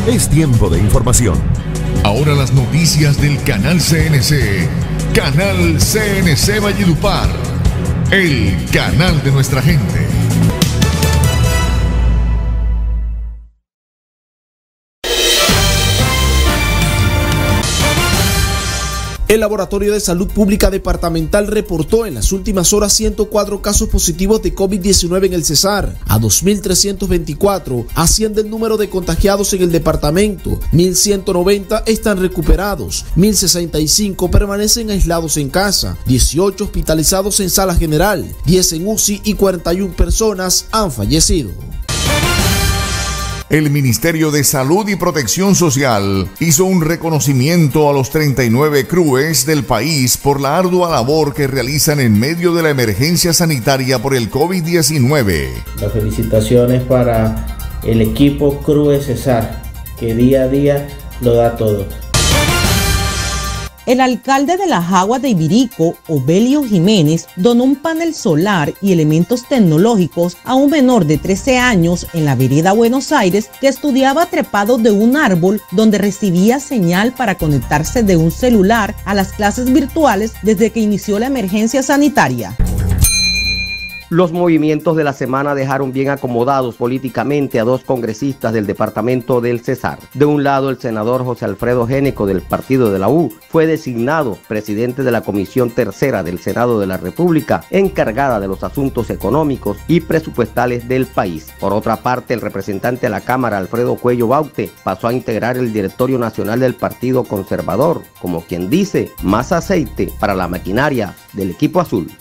Es tiempo de información. Ahora las noticias del canal CNC. Canal CNC Valledupar. El canal de nuestra gente. El Laboratorio de Salud Pública Departamental reportó en las últimas horas 104 casos positivos de COVID-19 en el Cesar. A 2.324 asciende el número de contagiados en el departamento. 1.190 están recuperados. 1.065 permanecen aislados en casa. 18 hospitalizados en sala general. 10 en UCI y 41 personas han fallecido. El Ministerio de Salud y Protección Social hizo un reconocimiento a los 39 CRUES del país por la ardua labor que realizan en medio de la emergencia sanitaria por el COVID-19. Las felicitaciones para el equipo CRUE Cesar, que día a día lo da todo. El alcalde de Las Aguas de Ibirico, Obelio Jiménez, donó un panel solar y elementos tecnológicos a un menor de 13 años en la vereda Buenos Aires que estudiaba trepado de un árbol donde recibía señal para conectarse de un celular a las clases virtuales desde que inició la emergencia sanitaria. Los movimientos de la semana dejaron bien acomodados políticamente a dos congresistas del departamento del Cesar. De un lado, el senador José Alfredo Géneco del partido de la U fue designado presidente de la Comisión Tercera del Senado de la República, encargada de los asuntos económicos y presupuestales del país. Por otra parte, el representante de la Cámara, Alfredo Cuello Baute, pasó a integrar el directorio nacional del Partido Conservador, como quien dice, más aceite para la maquinaria del equipo azul.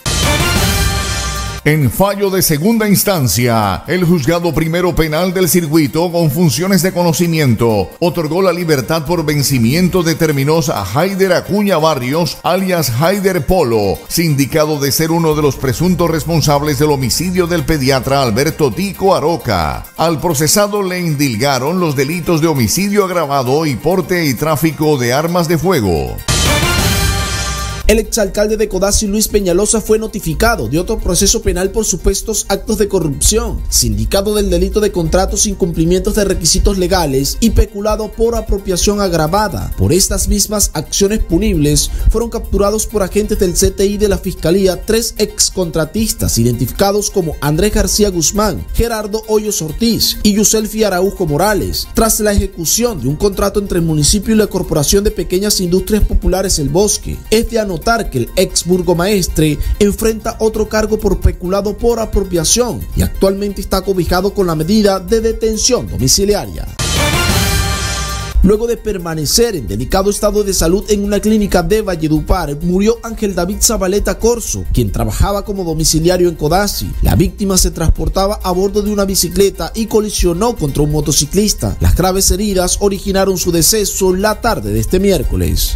En fallo de segunda instancia, el Juzgado Primero Penal del Circuito, con funciones de conocimiento, otorgó la libertad por vencimiento de términos a Haider Acuña Barrios, alias Haider Polo, sindicado de ser uno de los presuntos responsables del homicidio del pediatra Alberto Tico Aroca. Al procesado le indilgaron los delitos de homicidio agravado y porte y tráfico de armas de fuego. El exalcalde de Codazzi, Luis Peñalosa, fue notificado de otro proceso penal por supuestos actos de corrupción, sindicado del delito de contratos, incumplimientos de requisitos legales y peculado por apropiación agravada. Por estas mismas acciones punibles fueron capturados por agentes del CTI de la Fiscalía 3 excontratistas identificados como Andrés García Guzmán, Gerardo Hoyos Ortiz y Yuselfi Araujo Morales, tras la ejecución de un contrato entre el municipio y la Corporación de Pequeñas Industrias Populares El Bosque. Es de anotar que el ex burgomaestre enfrenta otro cargo por peculado por apropiación y actualmente está cobijado con la medida de detención domiciliaria. Luego de permanecer en delicado estado de salud en una clínica de Valledupar, murió Ángel David Zabaleta Corso, quien trabajaba como domiciliario en Codazzi. La víctima se transportaba a bordo de una bicicleta y colisionó contra un motociclista. Las graves heridas originaron su deceso la tarde de este miércoles.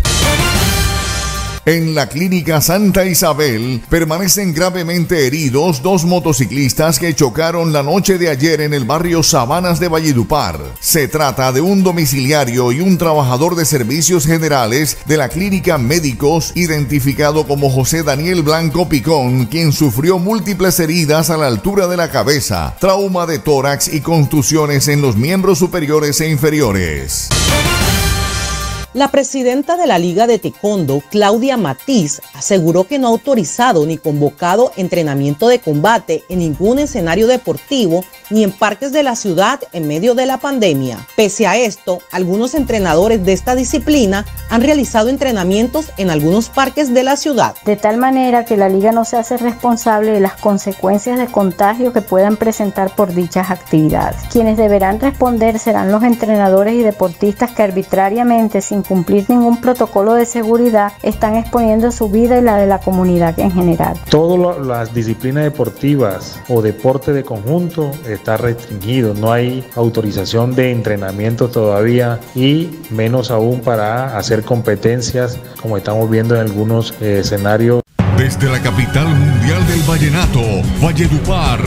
En la clínica Santa Isabel permanecen gravemente heridos dos motociclistas que chocaron la noche de ayer en el barrio Sabanas de Valledupar. Se trata de un domiciliario y un trabajador de servicios generales de la clínica Médicos, identificado como José Daniel Blanco Picón, quien sufrió múltiples heridas a la altura de la cabeza, trauma de tórax y contusiones en los miembros superiores e inferiores. La presidenta de la Liga de Taekwondo, Claudia Matiz, aseguró que no ha autorizado ni convocado entrenamiento de combate en ningún escenario deportivo ni en parques de la ciudad en medio de la pandemia. Pese a esto, algunos entrenadores de esta disciplina han realizado entrenamientos en algunos parques de la ciudad. De tal manera que la Liga no se hace responsable de las consecuencias de contagio que puedan presentar por dichas actividades. Quienes deberán responder serán los entrenadores y deportistas que arbitrariamente, sin cumplir ningún protocolo de seguridad, están exponiendo su vida y la de la comunidad en general. Todas las disciplinas deportivas o deporte de conjunto está restringido, no hay autorización de entrenamiento todavía y menos aún para hacer competencias como estamos viendo en algunos escenarios. Desde la capital mundial del vallenato, Valledupar,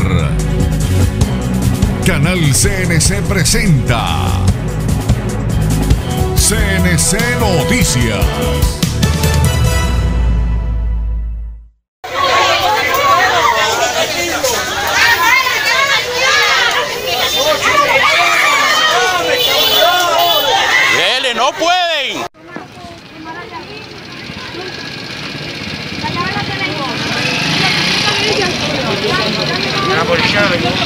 Canal CNC presenta CNC Noticias. ¡No pueden! La policía lo venimos.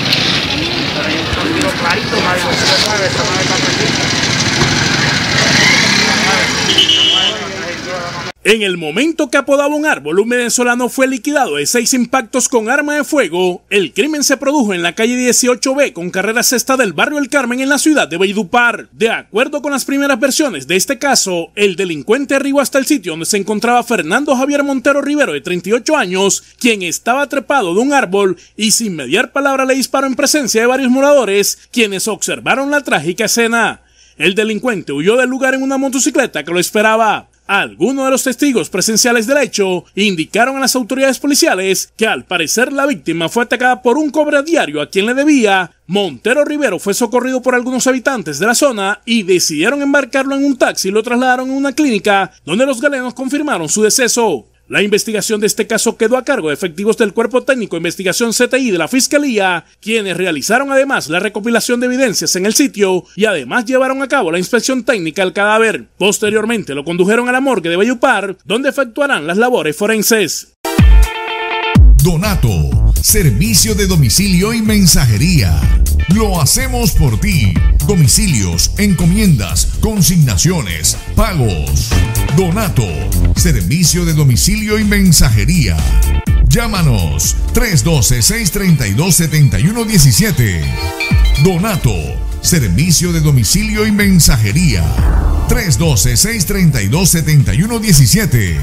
Pero clarito, Mario, En el momento que apodaba un árbol, un venezolano fue liquidado de 6 impactos con arma de fuego. El crimen se produjo en la calle 18B con carrera sexta del barrio El Carmen en la ciudad de Valledupar. De acuerdo con las primeras versiones de este caso, el delincuente arribó hasta el sitio donde se encontraba Fernando Javier Montero Rivero, de 38 años, quien estaba trepado de un árbol y sin mediar palabra le disparó en presencia de varios moradores, quienes observaron la trágica escena. El delincuente huyó del lugar en una motocicleta que lo esperaba. Algunos de los testigos presenciales del hecho indicaron a las autoridades policiales que al parecer la víctima fue atacada por un cobro diario a quien le debía. Montero Rivero fue socorrido por algunos habitantes de la zona y decidieron embarcarlo en un taxi y lo trasladaron a una clínica donde los galenos confirmaron su deceso. La investigación de este caso quedó a cargo de efectivos del Cuerpo Técnico de Investigación CTI de la Fiscalía, quienes realizaron además la recopilación de evidencias en el sitio y además llevaron a cabo la inspección técnica del cadáver. Posteriormente lo condujeron a la morgue de Valledupar, donde efectuarán las labores forenses. Donato, servicio de domicilio y mensajería. Lo hacemos por ti. Domicilios, encomiendas, consignaciones, pagos. Donato, servicio de domicilio y mensajería. Llámanos 312-632-7117. Donato, servicio de domicilio y mensajería. 312-632-7117.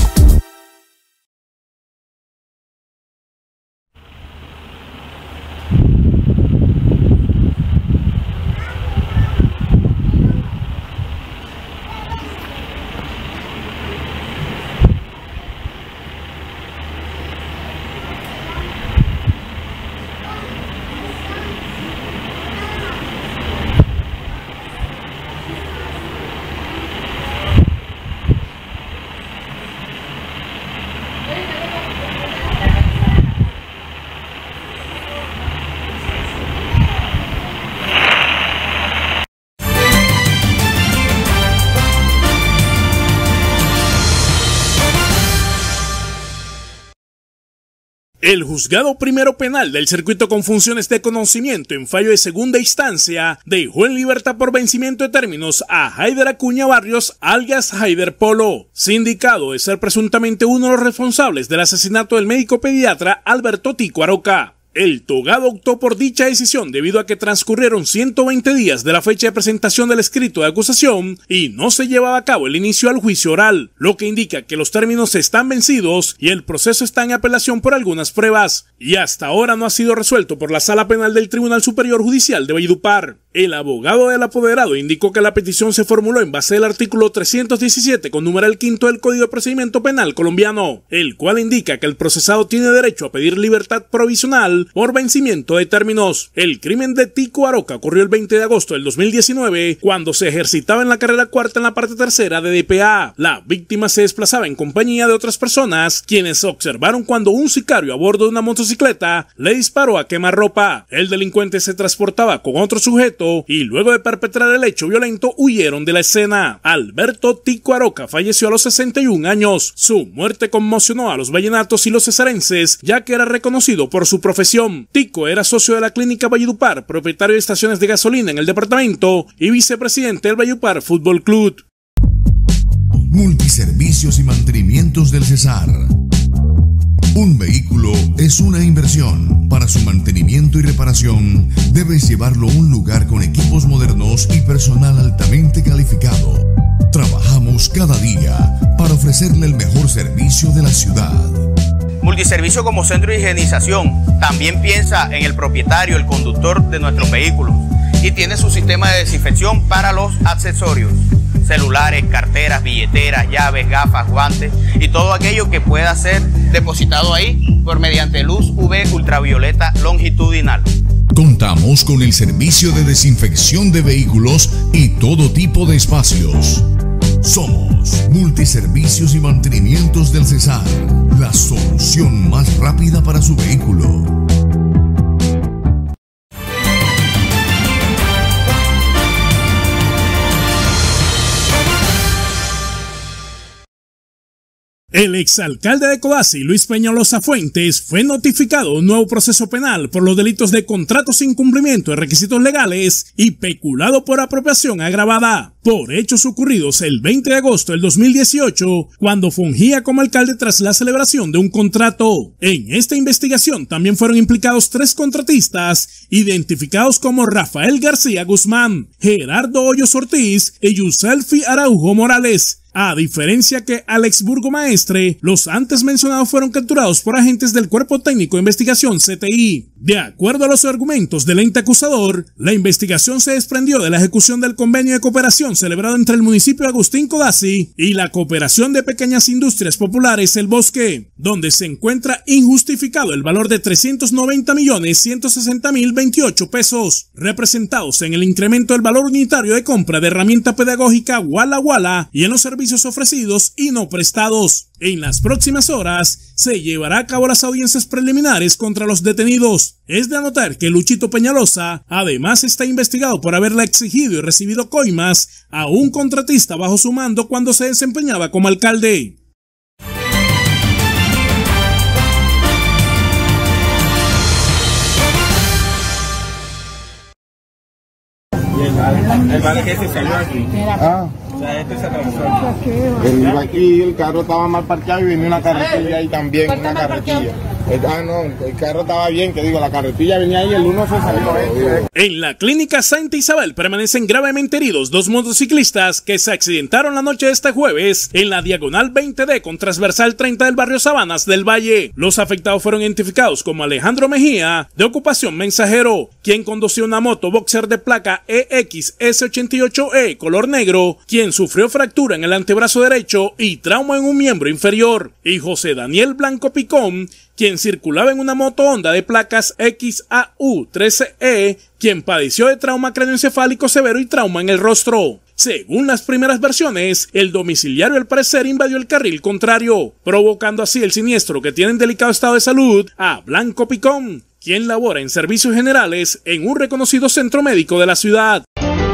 El Juzgado Primero Penal del Circuito con funciones de conocimiento en fallo de segunda instancia dejó en libertad por vencimiento de términos a Haider Acuña Barrios, alias Haider Polo, sindicado de ser presuntamente uno de los responsables del asesinato del médico pediatra Alberto Tico Aroca. El togado optó por dicha decisión debido a que transcurrieron 120 días de la fecha de presentación del escrito de acusación y no se llevaba a cabo el inicio al juicio oral, lo que indica que los términos están vencidos y el proceso está en apelación por algunas pruebas, y hasta ahora no ha sido resuelto por la Sala Penal del Tribunal Superior Judicial de Valledupar. El abogado del apoderado indicó que la petición se formuló en base al artículo 317 con numeral 5 del Código de Procedimiento Penal colombiano, el cual indica que el procesado tiene derecho a pedir libertad provisional por vencimiento de términos. El crimen de Tico Aroca ocurrió el 20 de agosto del 2019 cuando se ejercitaba en la carrera cuarta en la parte tercera de DPA. La víctima se desplazaba en compañía de otras personas quienes observaron cuando un sicario a bordo de una motocicleta le disparó a quemarropa. El delincuente se transportaba con otro sujeto y luego de perpetrar el hecho violento huyeron de la escena. Alberto Tico Aroca falleció a los 61 años. Su muerte conmocionó a los vallenatos y los cesarenses, ya que era reconocido por su profesión. Tico era socio de la Clínica Valledupar, propietario de estaciones de gasolina en el departamento y vicepresidente del Valledupar Fútbol Club. Multiservicios y mantenimientos del Cesar. Un vehículo es una inversión. Para su mantenimiento y reparación, debes llevarlo a un lugar con equipos modernos y personal altamente calificado. Trabajamos cada día para ofrecerle el mejor servicio de la ciudad. Multiservicio como centro de higienización. También piensa en el propietario, el conductor de nuestros vehículos. Y tiene su sistema de desinfección para los accesorios. Celulares, carteras, billeteras, llaves, gafas, guantes y todo aquello que pueda ser depositado ahí por mediante luz UV ultravioleta longitudinal. Contamos con el servicio de desinfección de vehículos y todo tipo de espacios. Somos Multiservicios y Mantenimientos del Cesar, la solución más rápida para su vehículo. El exalcalde de Codazzi, Luis Peñalosa Fuentes, fue notificado de un nuevo proceso penal por los delitos de contratos sin cumplimiento de requisitos legales y peculado por apropiación agravada, por hechos ocurridos el 20 de agosto del 2018, cuando fungía como alcalde tras la celebración de un contrato. En esta investigación también fueron implicados 3 contratistas, identificados como Rafael García Guzmán, Gerardo Hoyos Ortiz y Yuselfi Araujo Morales. A diferencia que Alex Burgomaestre, los antes mencionados fueron capturados por agentes del Cuerpo Técnico de Investigación CTI. De acuerdo a los argumentos del ente acusador, la investigación se desprendió de la ejecución del convenio de cooperación celebrado entre el municipio de Agustín Codazzi y la Cooperación de Pequeñas Industrias Populares El Bosque, donde se encuentra injustificado el valor de 390.160.028 pesos, representados en el incremento del valor unitario de compra de herramienta pedagógica Walla Walla y en los servicios ofrecidos y no prestados. En las próximas horas se llevará a cabo las audiencias preliminares contra los detenidos. Es de anotar que Luchito Peñalosa además está investigado por haberle exigido y recibido coimas a un contratista bajo su mando cuando se desempeñaba como alcalde. El vale que se salió aquí. Este se atravesó. Él iba aquí, el carro estaba mal parqueado y venía una carretilla ahí también, una carretilla. No, el carro estaba bien, que digo, la carretilla venía ahí, el uno se salió. En la clínica Santa Isabel permanecen gravemente heridos 2 motociclistas que se accidentaron la noche de este jueves en la diagonal 20D con transversal 30 del barrio Sabanas del Valle. Los afectados fueron identificados como Alejandro Mejía, de ocupación mensajero, quien conducía una moto boxer de placa EXS88E color negro, quien sufrió fractura en el antebrazo derecho y trauma en un miembro inferior, y José Daniel Blanco Picón, quien circulaba en una moto Honda de placas XAU13E, quien padeció de trauma craneoencefálico severo y trauma en el rostro. Según las primeras versiones, el domiciliario al parecer invadió el carril contrario, provocando así el siniestro que tiene en delicado estado de salud a Blanco Picón, quien labora en servicios generales en un reconocido centro médico de la ciudad.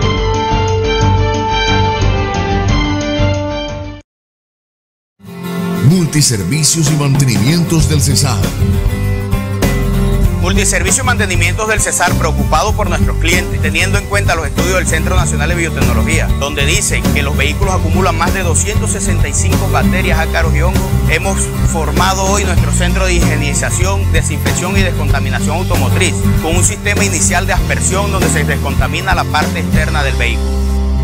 Multiservicios y mantenimientos del Cesar. Multiservicios y mantenimientos del Cesar, preocupado por nuestros clientes, teniendo en cuenta los estudios del Centro Nacional de Biotecnología, donde dicen que los vehículos acumulan más de 265 bacterias, ácaros y hongos. Hemos formado hoy nuestro centro de higienización, desinfección y descontaminación automotriz, con un sistema inicial de aspersión donde se descontamina la parte externa del vehículo.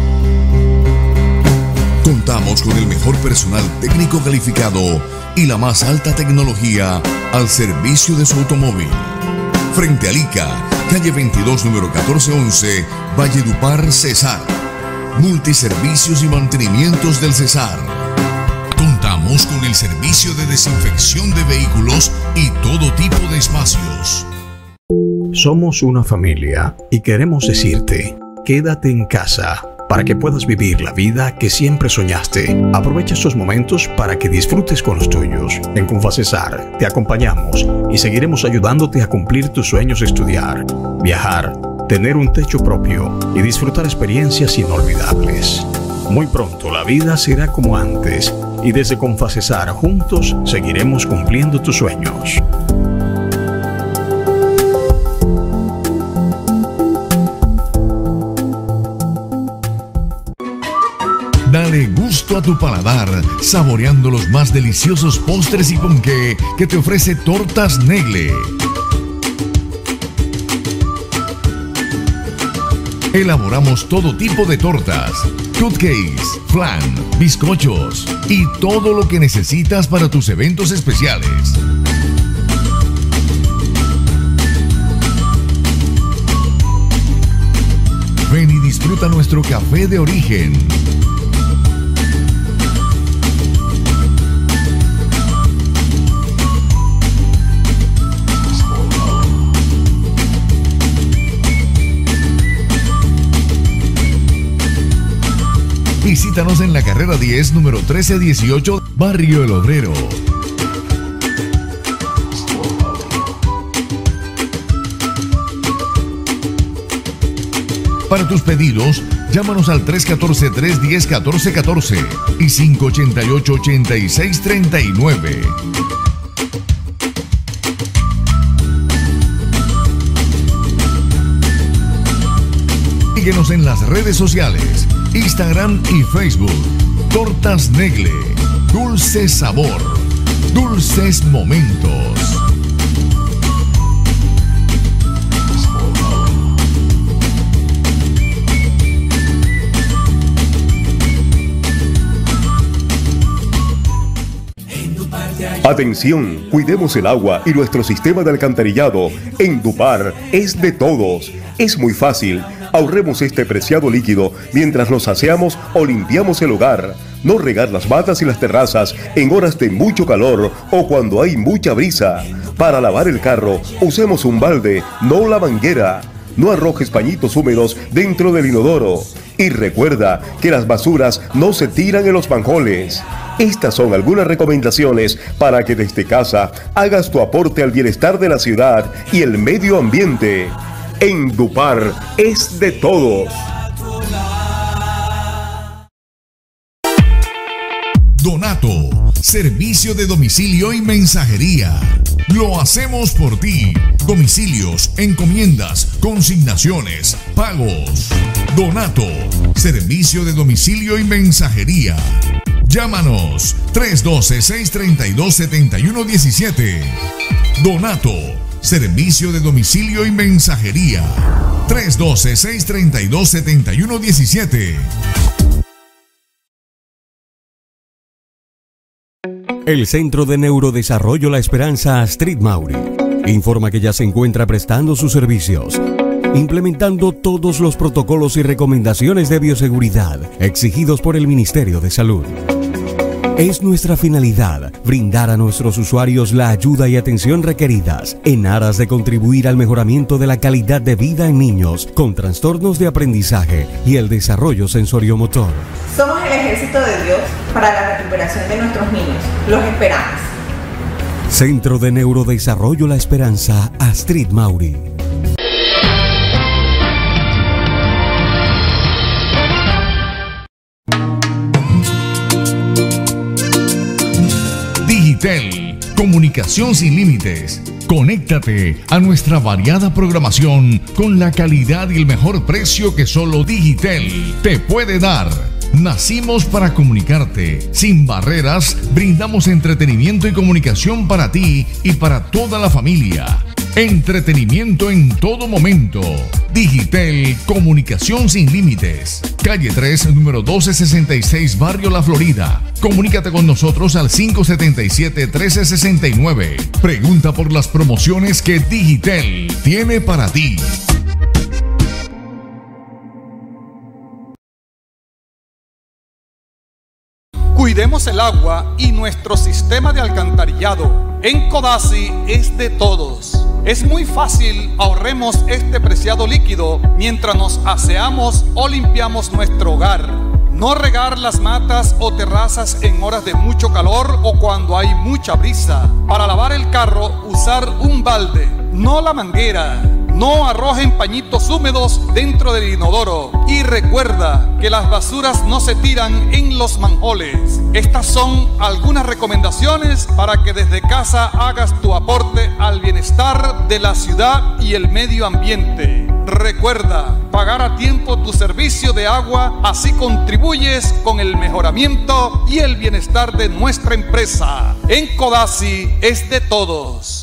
Contamos con el mejor personal técnico calificado y la más alta tecnología al servicio de su automóvil. Frente a Lica, calle 22, número 1411, Valledupar, Cesar. Multiservicios y mantenimientos del Cesar. Contamos con el servicio de desinfección de vehículos y todo tipo de espacios. Somos una familia y queremos decirte, quédate en casa para que puedas vivir la vida que siempre soñaste. Aprovecha estos momentos para que disfrutes con los tuyos. En Confacesar te acompañamos y seguiremos ayudándote a cumplir tus sueños de estudiar, viajar, tener un techo propio y disfrutar experiencias inolvidables. Muy pronto la vida será como antes y desde Confacesar juntos seguiremos cumpliendo tus sueños. Dale gusto a tu paladar, saboreando los más deliciosos postres y ponqué que te ofrece Tortas Negle. Elaboramos todo tipo de tortas, cupcakes, flan, bizcochos y todo lo que necesitas para tus eventos especiales. Ven y disfruta nuestro café de origen. Visítanos en la carrera 10, número 1318, Barrio El Obrero. Para tus pedidos, Llámanos al 314-310-1414 y 588-8639. Síguenos en las redes sociales, Instagram y Facebook. Tortas Negle, dulce sabor, dulces momentos. Atención, cuidemos el agua y nuestro sistema de alcantarillado. Endupar es de todos. Es muy fácil. Ahorremos este preciado líquido mientras nos aseamos o limpiamos el hogar. No regar las matas y las terrazas en horas de mucho calor o cuando hay mucha brisa. Para lavar el carro, usemos un balde, no la manguera. No arrojes pañitos húmedos dentro del inodoro. Y recuerda que las basuras no se tiran en los manjoles. Estas son algunas recomendaciones para que desde casa hagas tu aporte al bienestar de la ciudad y el medio ambiente. Endupar es de todos. Donato, servicio de domicilio y mensajería. Lo hacemos por ti. Domicilios, encomiendas, consignaciones, pagos. Donato, servicio de domicilio y mensajería. Llámanos 312-632-7117. Donato, servicio de domicilio y mensajería. 312-632-7117. El Centro de Neurodesarrollo La Esperanza Astrid Mauri informa que ya se encuentra prestando sus servicios, implementando todos los protocolos y recomendaciones de bioseguridad exigidos por el Ministerio de Salud. Es nuestra finalidad brindar a nuestros usuarios la ayuda y atención requeridas en aras de contribuir al mejoramiento de la calidad de vida en niños con trastornos de aprendizaje y el desarrollo sensoriomotor. Somos el ejército de Dios para la recuperación de nuestros niños. Los esperamos. Centro de Neurodesarrollo La Esperanza Astrid Mauri. Digitel, comunicación sin límites. Conéctate a nuestra variada programación con la calidad y el mejor precio que solo Digitel te puede dar. Nacimos para comunicarte. Sin barreras, brindamos entretenimiento y comunicación para ti y para toda la familia. Entretenimiento en todo momento. Digitel, comunicación sin límites. Calle 3, número 1266, Barrio La Florida. Comunícate con nosotros al 577-1369. Pregunta por las promociones que Digitel tiene para ti. Cuidemos el agua y nuestro sistema de alcantarillado. En Codazzi es de todos. Es muy fácil, ahorremos este preciado líquido mientras nos aseamos o limpiamos nuestro hogar. No regar las matas o terrazas en horas de mucho calor o cuando hay mucha brisa. Para lavar el carro, usar un balde, no la manguera. No arrojen pañitos húmedos dentro del inodoro. Y recuerda que las basuras no se tiran en los manjoles. Estas son algunas recomendaciones para que desde casa hagas tu aporte al bienestar de la ciudad y el medio ambiente. Recuerda, pagar a tiempo tu servicio de agua, así contribuyes con el mejoramiento y el bienestar de nuestra empresa. En Codazzi es de todos.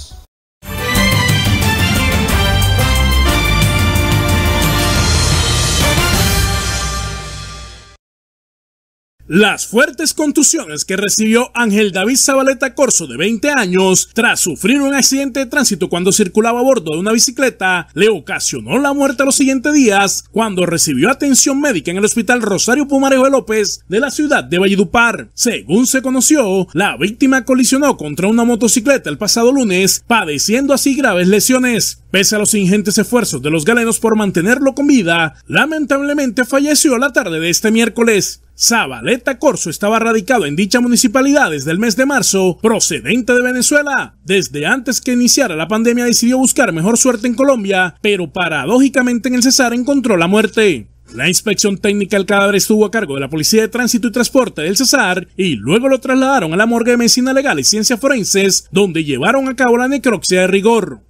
Las fuertes contusiones que recibió Ángel David Zabaleta Corso, de 20 años, tras sufrir un accidente de tránsito cuando circulaba a bordo de una bicicleta, le ocasionó la muerte los siguientes días cuando recibió atención médica en el Hospital Rosario Pumarejo de López de la ciudad de Valledupar. Según se conoció, la víctima colisionó contra una motocicleta el pasado lunes, padeciendo así graves lesiones. Pese a los ingentes esfuerzos de los galenos por mantenerlo con vida, lamentablemente falleció la tarde de este miércoles. Zabaleta Corso estaba radicado en dicha municipalidad desde el mes de marzo, procedente de Venezuela. Desde antes que iniciara la pandemia decidió buscar mejor suerte en Colombia, pero paradójicamente en el Cesar encontró la muerte. La inspección técnica del cadáver estuvo a cargo de la Policía de Tránsito y Transporte del Cesar y luego lo trasladaron a la morgue de Medicina Legal y Ciencias Forenses, donde llevaron a cabo la necropsia de rigor.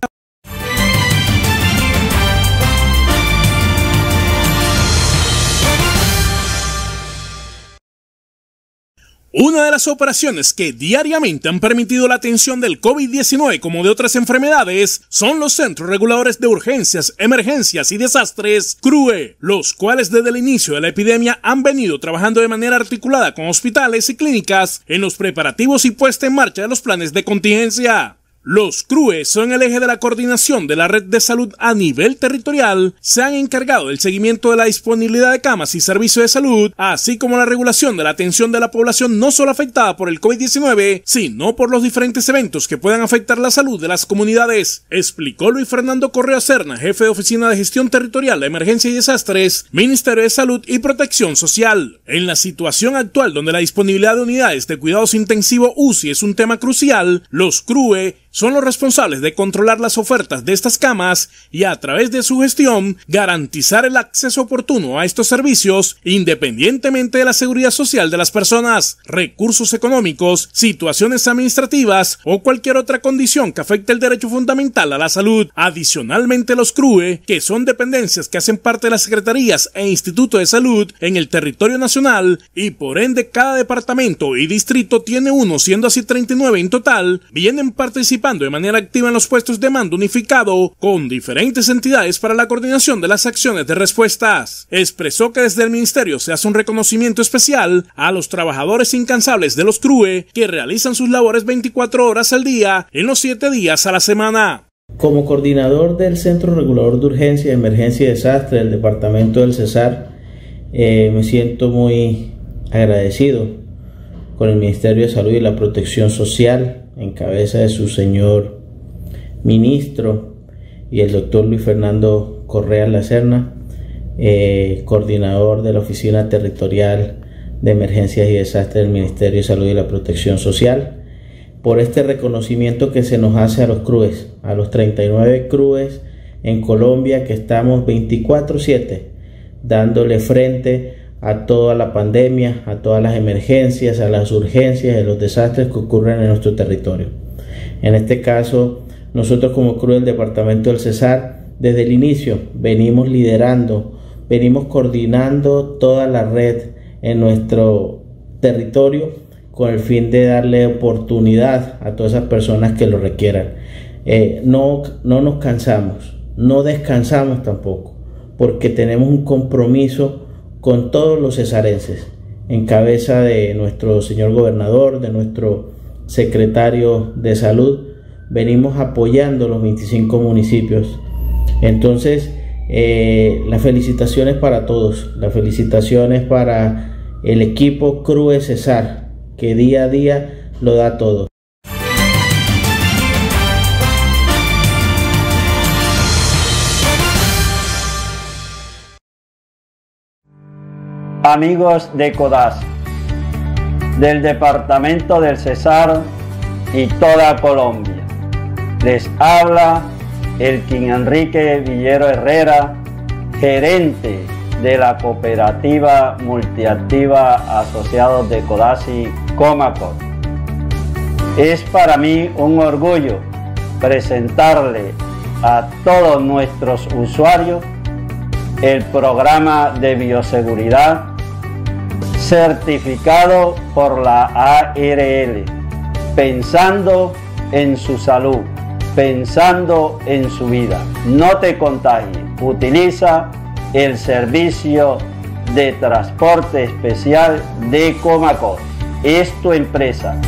Una de las operaciones que diariamente han permitido la atención del COVID-19 como de otras enfermedades son los Centros Reguladores de Urgencias, Emergencias y Desastres, CRUE, los cuales desde el inicio de la epidemia han venido trabajando de manera articulada con hospitales y clínicas en los preparativos y puesta en marcha de los planes de contingencia. Los CRUE son el eje de la coordinación de la red de salud a nivel territorial, se han encargado del seguimiento de la disponibilidad de camas y servicios de salud, así como la regulación de la atención de la población no solo afectada por el COVID-19, sino por los diferentes eventos que puedan afectar la salud de las comunidades, explicó Luis Fernando Correa Serna, jefe de Oficina de Gestión Territorial de Emergencia y Desastres, Ministerio de Salud y Protección Social. En la situación actual donde la disponibilidad de unidades de cuidados intensivos UCI es un tema crucial, los CRUE son los responsables de controlar las ofertas de estas camas y a través de su gestión garantizar el acceso oportuno a estos servicios independientemente de la seguridad social de las personas, recursos económicos, situaciones administrativas o cualquier otra condición que afecte el derecho fundamental a la salud. Adicionalmente, los CRUE, que son dependencias que hacen parte de las secretarías e institutos de salud en el territorio nacional y por ende cada departamento y distrito tiene uno, siendo así 39 en total, vienen participando de manera activa en los puestos de mando unificado con diferentes entidades para la coordinación de las acciones de respuestas. Expresó que desde el ministerio se hace un reconocimiento especial a los trabajadores incansables de los CRUE que realizan sus labores 24 horas al día en los 7 días a la semana. Como coordinador del Centro Regulador de Urgencia, Emergencia y Desastre del Departamento del Cesar, me siento muy agradecido con el Ministerio de Salud y la Protección Social, en cabeza de su señor ministro y el doctor Luis Fernando Correa La Serna, coordinador de la Oficina Territorial de Emergencias y Desastres del Ministerio de Salud y la Protección Social, por este reconocimiento que se nos hace a los CRUES, a los 39 CRUES en Colombia que estamos 24/7 dándole frente a toda la pandemia, a todas las emergencias, a las urgencias y a los desastres que ocurren en nuestro territorio. En este caso, nosotros como CRUE del Departamento del Cesar, desde el inicio venimos liderando, venimos coordinando toda la red en nuestro territorio con el fin de darle oportunidad a todas esas personas que lo requieran. No nos cansamos, no descansamos tampoco, porque tenemos un compromiso con todos los cesarenses, en cabeza de nuestro señor gobernador, de nuestro secretario de salud, venimos apoyando los 25 municipios. Entonces, las felicitaciones para todos, las felicitaciones para el equipo CRUE Cesar, que día a día lo da todo. Amigos de CODASI, del Departamento del Cesar y toda Colombia, les habla Elkin Enrique Villero Herrera, gerente de la cooperativa multiactiva Asociados de CODASI Comacor. Es para mí un orgullo presentarle a todos nuestros usuarios el programa de bioseguridad certificado por la ARL, pensando en su salud, pensando en su vida. No te contagies, utiliza el servicio de transporte especial de Comacor. Es tu empresa.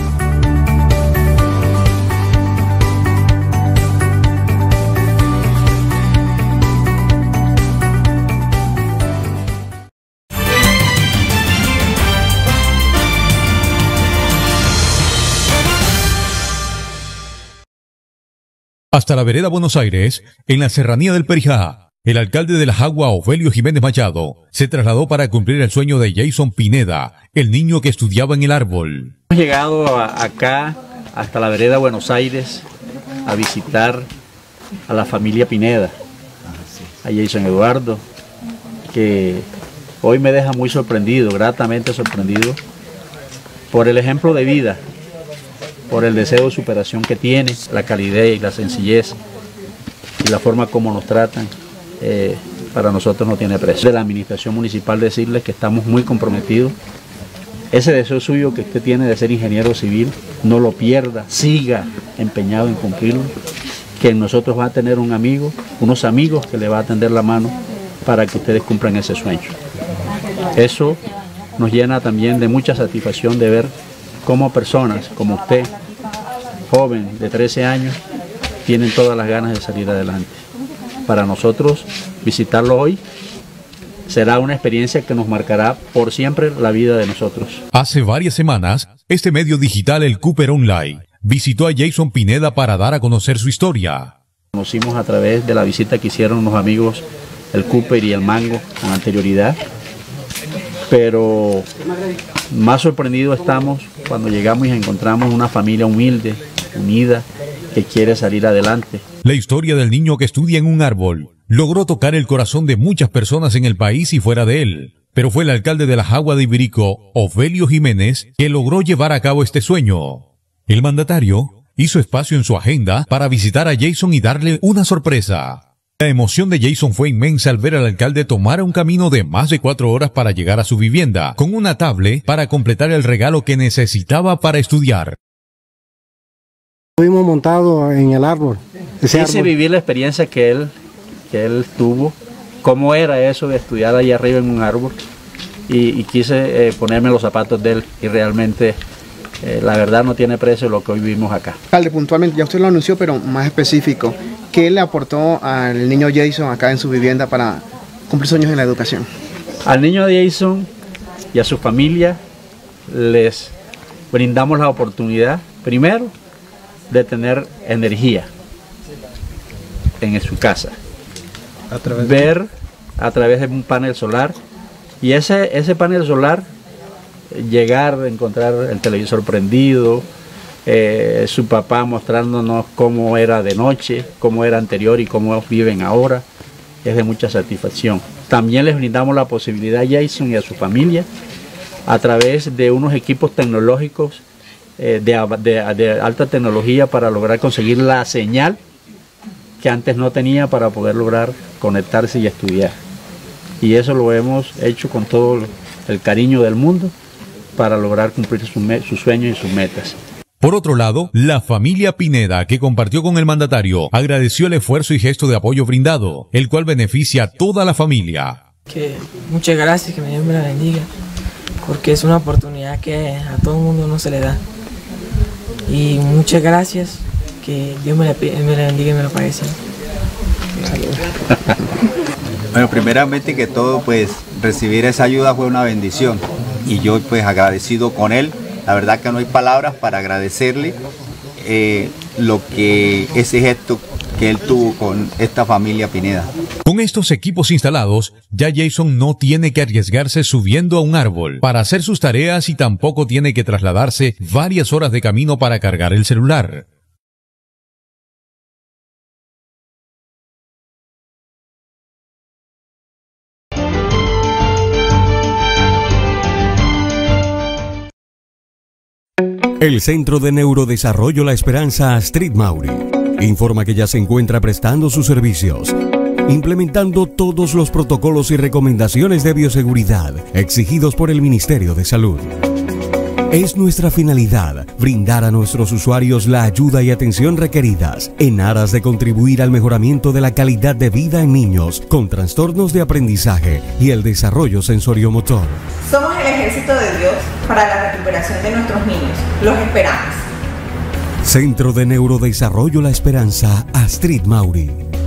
Hasta la vereda Buenos Aires, en la serranía del Perijá, el alcalde de La Jagua, Ofelio Jiménez Machado, se trasladó para cumplir el sueño de Jason Pineda, el niño que estudiaba en el árbol. Hemos llegado acá, hasta la vereda Buenos Aires, a visitar a la familia Pineda, a Jason Eduardo, que hoy me deja muy sorprendido, gratamente sorprendido, por el ejemplo de vida, por el deseo de superación que tiene, la calidez y la sencillez y la forma como nos tratan, para nosotros no tiene precio. De la administración municipal decirles que estamos muy comprometidos. Ese deseo suyo que usted tiene de ser ingeniero civil, no lo pierda, siga empeñado en cumplirlo, que en nosotros va a tener un amigo, unos amigos que le va a tender la mano para que ustedes cumplan ese sueño. Eso nos llena también de mucha satisfacción de ver cómo personas como usted, joven de 13 años, tienen todas las ganas de salir adelante. Para nosotros, visitarlo hoy será una experiencia que nos marcará por siempre la vida de nosotros. Hace varias semanas, este medio digital, el Cooper Online, visitó a Jason Pineda para dar a conocer su historia. Conocimos a través de la visita que hicieron unos amigos, el Cooper y el Mango, con anterioridad, pero más sorprendidos estamos cuando llegamos y encontramos una familia humilde, unida, que quiere salir adelante. La historia del niño que estudia en un árbol logró tocar el corazón de muchas personas en el país y fuera de él, pero fue el alcalde de La Jagua de Ibirico, Ofelio Jiménez, que logró llevar a cabo este sueño. El mandatario hizo espacio en su agenda para visitar a Jason y darle una sorpresa. La emoción de Jason fue inmensa al ver al alcalde tomar un camino de más de 4 horas para llegar a su vivienda, con una tablet para completar el regalo que necesitaba para estudiar. Fuimos montados en el árbol. Quise vivir la experiencia que él tuvo, cómo era eso de estudiar ahí arriba en un árbol, y quise ponerme los zapatos de él, y realmente la verdad no tiene precio lo que hoy vivimos acá. Alcalde, puntualmente, ya usted lo anunció, pero más específico, ¿qué le aportó al niño Jason acá en su vivienda para cumplir sueños en la educación? Al niño Jason y a su familia les brindamos la oportunidad, primero, de tener energía en su casa, ver a través de un panel solar, y ese panel solar, llegar a encontrar el televisor prendido, su papá mostrándonos cómo era de noche, cómo era anterior y cómo viven ahora, es de mucha satisfacción. También les brindamos la posibilidad a Jason y a su familia, a través de unos equipos tecnológicos de alta tecnología, para lograr conseguir la señal que antes no tenía para poder lograr conectarse y estudiar. Y eso lo hemos hecho con todo el cariño del mundo para lograr cumplir sus sueños y sus metas. Por otro lado, la familia Pineda, que compartió con el mandatario, agradeció el esfuerzo y gesto de apoyo brindado, el cual beneficia a toda la familia. Muchas gracias, que Dios me la bendiga, porque es una oportunidad que a todo el mundo no se le da. Y muchas gracias, que Dios me la bendiga y me lo pague. Bueno, primeramente que todo, pues recibir esa ayuda fue una bendición, y yo pues agradecido con él. La verdad que no hay palabras para agradecerle ese gesto que él tuvo con esta familia Pineda. Con estos equipos instalados, ya Jason no tiene que arriesgarse subiendo a un árbol para hacer sus tareas, y tampoco tiene que trasladarse varias horas de camino para cargar el celular. El Centro de Neurodesarrollo La Esperanza Astrid Mauri informa que ya se encuentra prestando sus servicios, implementando todos los protocolos y recomendaciones de bioseguridad exigidos por el Ministerio de Salud. Es nuestra finalidad brindar a nuestros usuarios la ayuda y atención requeridas en aras de contribuir al mejoramiento de la calidad de vida en niños con trastornos de aprendizaje y el desarrollo sensoriomotor. Somos el ejército de Dios para la recuperación de nuestros niños. Los esperamos. Centro de Neurodesarrollo La Esperanza Astrid Mauri.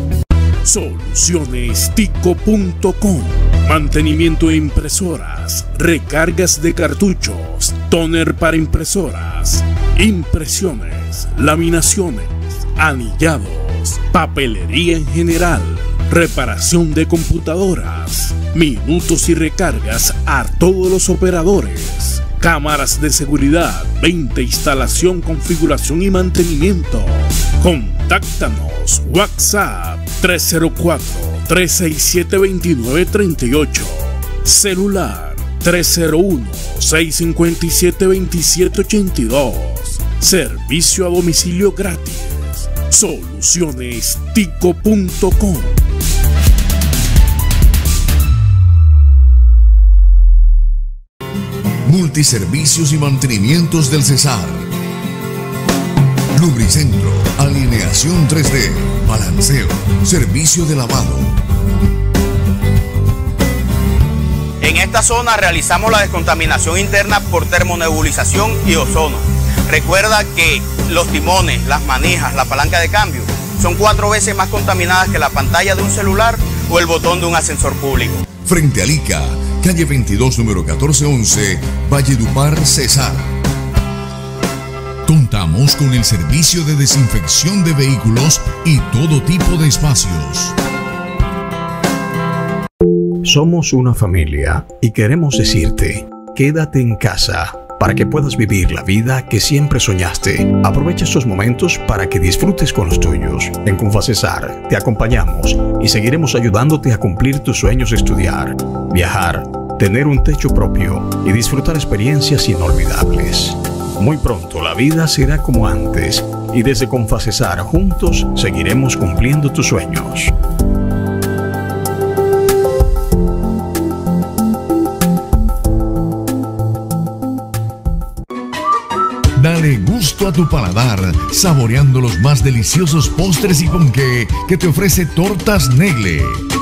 Solucionestico.com. Mantenimiento de impresoras, recargas de cartuchos, tóner para impresoras, impresiones, laminaciones, anillados, papelería en general, reparación de computadoras, minutos y recargas a todos los operadores, cámaras de seguridad, venta, instalación, configuración y mantenimiento. Contáctanos, WhatsApp 304-367-2938, Celular 301-657-2782. Servicio a domicilio gratis. Solucionestico.com. Multiservicios y mantenimientos del Cesar. Lubricentro, alineación 3D, balanceo, servicio de lavado. En esta zona realizamos la descontaminación interna por termonebulización y ozono. Recuerda que los timones, las manijas, la palanca de cambio son 4 veces más contaminadas que la pantalla de un celular o el botón de un ascensor público. Frente a Ica, calle 22, número 1411, Valledupar, Cesar. Contamos con el servicio de desinfección de vehículos y todo tipo de espacios. Somos una familia y queremos decirte, quédate en casa para que puedas vivir la vida que siempre soñaste. Aprovecha estos momentos para que disfrutes con los tuyos. En Confacesar te acompañamos y seguiremos ayudándote a cumplir tus sueños de estudiar, viajar, tener un techo propio y disfrutar experiencias inolvidables. Muy pronto la vida será como antes y desde Confacesar juntos seguiremos cumpliendo tus sueños. Dale gusto a tu paladar, saboreando los más deliciosos postres y ponqué que te ofrece Tortas Negle.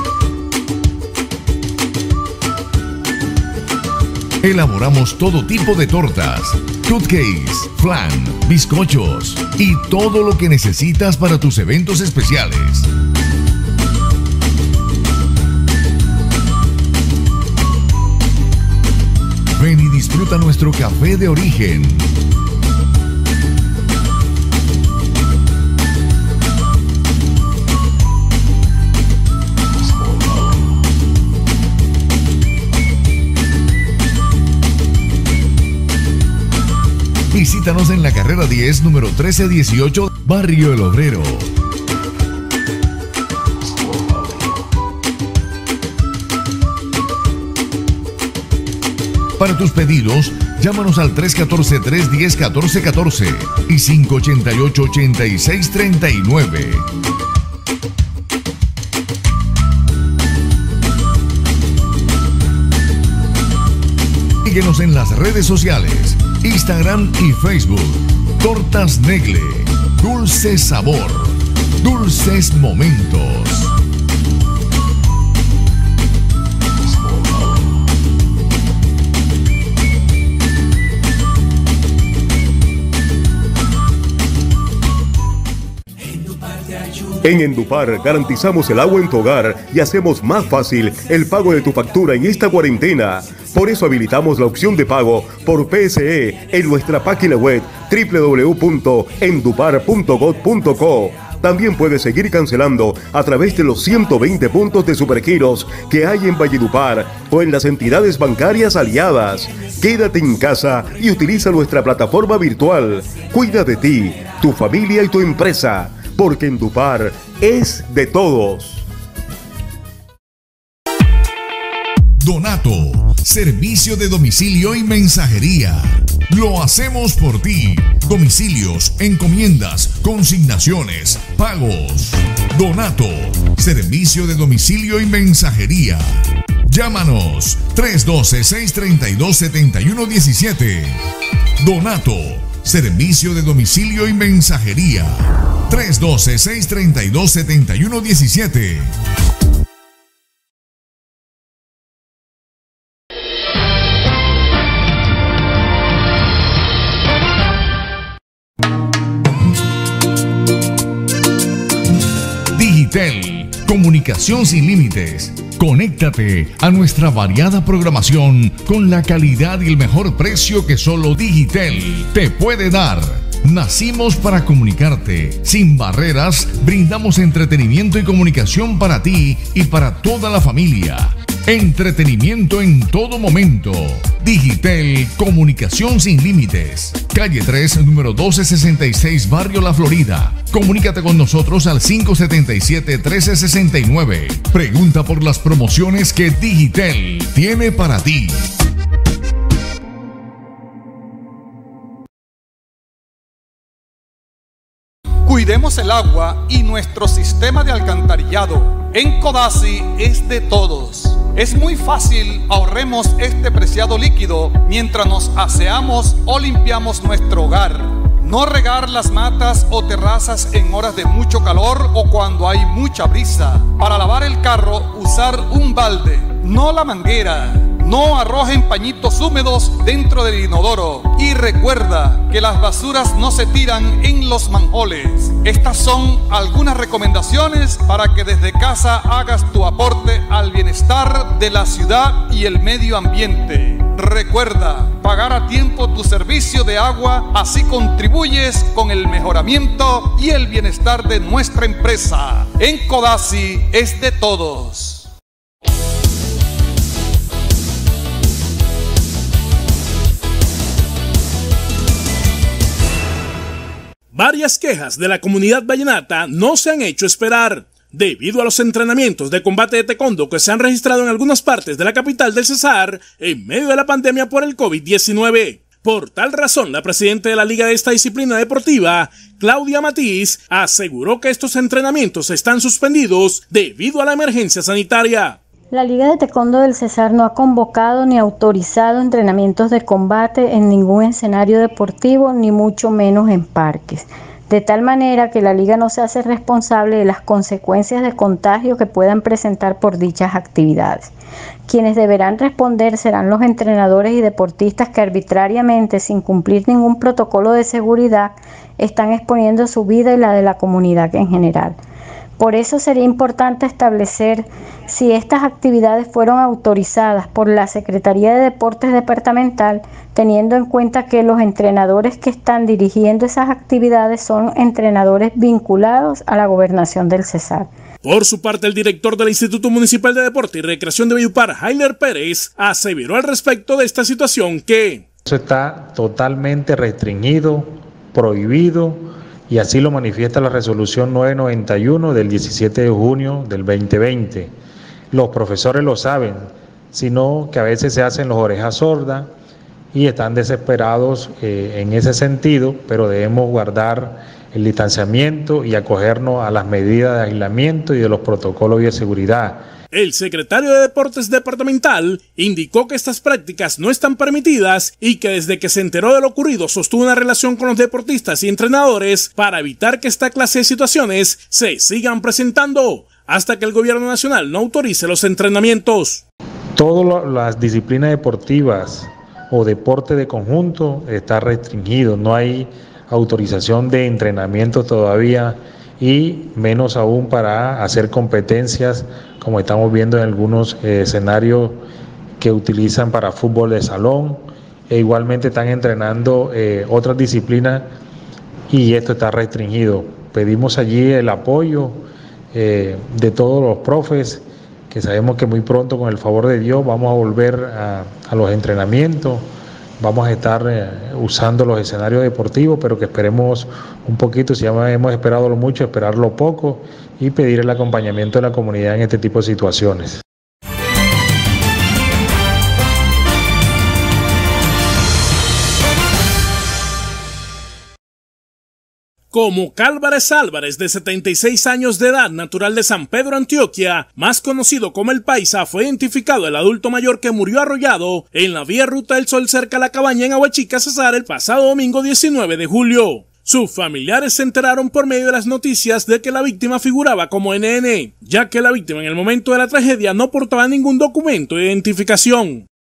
Elaboramos todo tipo de tortas, cupcakes, flan, bizcochos y todo lo que necesitas para tus eventos especiales. Ven y disfruta nuestro café de origen. Visítanos en la carrera 10, número 1318, Barrio El Obrero. Para tus pedidos, llámanos al 314-310-1414 y 588-8639. Síguenos en las redes sociales, Instagram y Facebook. Tortas Negle, dulce sabor, dulces momentos. En Endupar garantizamos el agua en tu hogar y hacemos más fácil el pago de tu factura en esta cuarentena. Por eso habilitamos la opción de pago por PSE en nuestra página web www.endupar.gov.co. También puedes seguir cancelando a través de los 120 puntos de Supergiros que hay en Valledupar o en las entidades bancarias aliadas. Quédate en casa y utiliza nuestra plataforma virtual. Cuida de ti, tu familia y tu empresa, porque Endupar es de todos. Donato, servicio de domicilio y mensajería. Lo hacemos por ti. Domicilios, encomiendas, consignaciones, pagos. Donato, servicio de domicilio y mensajería. Llámanos 312-632-7117. Donato, servicio de domicilio y mensajería. 312-632-7117. Digitel, comunicación sin límites. Conéctate a nuestra variada programación con la calidad y el mejor precio que solo Digitel te puede dar. Nacimos para comunicarte. Sin barreras, brindamos entretenimiento y comunicación para ti y para toda la familia. Entretenimiento en todo momento. Digitel, comunicación sin límites. Calle 3, número 1266, Barrio La Florida. Comunícate con nosotros al 577-1369. Pregunta por las promociones que Digitel tiene para ti. Cuidemos el agua y nuestro sistema de alcantarillado. En Codazzi es de todos. Es muy fácil, ahorremos este preciado líquido mientras nos aseamos o limpiamos nuestro hogar. No regar las matas o terrazas en horas de mucho calor o cuando hay mucha brisa. Para lavar el carro, usar un balde, no la manguera. No arrojen pañitos húmedos dentro del inodoro. Y recuerda que las basuras no se tiran en los manjoles. Estas son algunas recomendaciones para que desde casa hagas tu aporte al bienestar de la ciudad y el medio ambiente. Recuerda, pagar a tiempo tu servicio de agua, así contribuyes con el mejoramiento y el bienestar de nuestra empresa. En Codazzi es de todos. Varias quejas de la comunidad vallenata no se han hecho esperar. Debido a los entrenamientos de combate de taekwondo que se han registrado en algunas partes de la capital del Cesar en medio de la pandemia por el COVID-19. Por tal razón, la presidenta de la liga de esta disciplina deportiva, Claudia Matiz, aseguró que estos entrenamientos están suspendidos debido a la emergencia sanitaria. La Liga de Taekwondo del Cesar no ha convocado ni autorizado entrenamientos de combate en ningún escenario deportivo, ni mucho menos en parques. De tal manera que la Liga no se hace responsable de las consecuencias de contagio que puedan presentar por dichas actividades. Quienes deberán responder serán los entrenadores y deportistas que arbitrariamente, sin cumplir ningún protocolo de seguridad, están exponiendo su vida y la de la comunidad en general. Por eso sería importante establecer si estas actividades fueron autorizadas por la Secretaría de Deportes Departamental, teniendo en cuenta que los entrenadores que están dirigiendo esas actividades son entrenadores vinculados a la gobernación del Cesar. Por su parte, el director del Instituto Municipal de Deporte y Recreación de Valledupar, Heiler Pérez, aseveró al respecto de esta situación que eso está totalmente restringido, prohibido, y así lo manifiesta la resolución 991 del 17 de junio del 2020. Los profesores lo saben, sino que a veces se hacen los orejas sordas y están desesperados en ese sentido, pero debemos guardar el distanciamiento y acogernos a las medidas de aislamiento y de los protocolos de seguridad. El secretario de Deportes Departamental indicó que estas prácticas no están permitidas y que desde que se enteró de lo ocurrido sostuvo una relación con los deportistas y entrenadores para evitar que esta clase de situaciones se sigan presentando hasta que el gobierno nacional no autorice los entrenamientos. Todas las disciplinas deportivas o deporte de conjunto está restringido, no hay autorización de entrenamiento todavía y menos aún para hacer competencias como estamos viendo en algunos escenarios que utilizan para fútbol de salón, e igualmente están entrenando otras disciplinas y esto está restringido. Pedimos allí el apoyo de todos los profes, que sabemos que muy pronto, con el favor de Dios, vamos a volver a los entrenamientos, vamos a estar usando los escenarios deportivos, pero que esperemos un poquito, si ya hemos esperado lo mucho, esperarlo poco y pedir el acompañamiento de la comunidad en este tipo de situaciones. Como Cálvarez Álvarez, de 76 años de edad, natural de San Pedro, Antioquia, más conocido como El Paisa, fue identificado el adulto mayor que murió arrollado en la vía Ruta del Sol cerca a la cabaña en Aguachica, Cesar, el pasado domingo 19 de julio. Sus familiares se enteraron por medio de las noticias de que la víctima figuraba como NN, ya que la víctima en el momento de la tragedia no portaba ningún documento de identificación.